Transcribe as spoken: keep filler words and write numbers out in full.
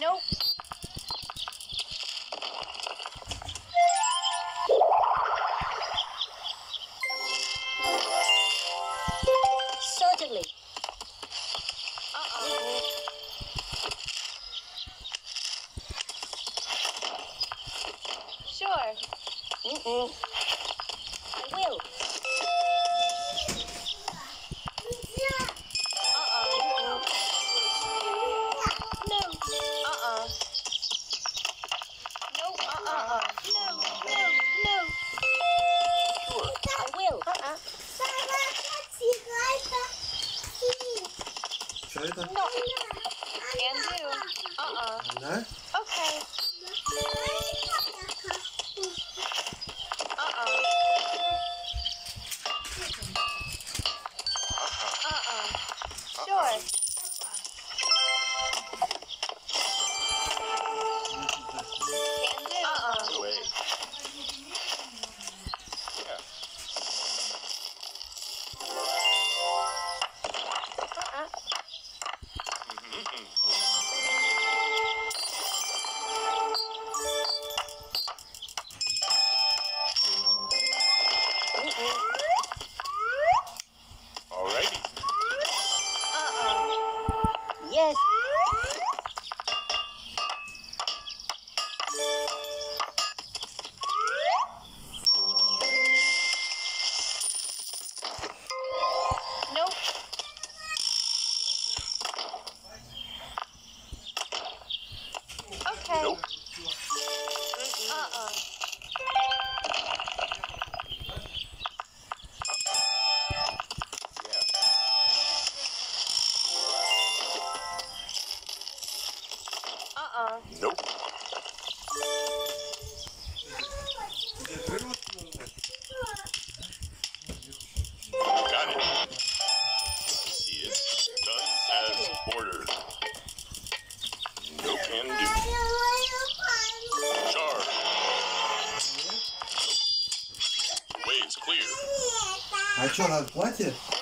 Nope. Certainly. Uh-uh. Sure. Mm-mm. I will. Uh-uh. No. Uh-uh. No, uh-uh. No, no, no. Sure. I will. Uh-uh. Що це? No. Can do. Uh-uh. Не? Okay. Uh-uh. Uh-uh. Sure. Can do. Uh-uh. Way. Yeah. Uh-uh. Mm-hmm. Alrighty. Uh-uh. Yes. Nope. Okay. Nope. Uh-uh. Yeah. Uh-uh. Nope. Got it. See it. Done as ordered. No can do. Charge. Nope. Way is clear. А що, на платі?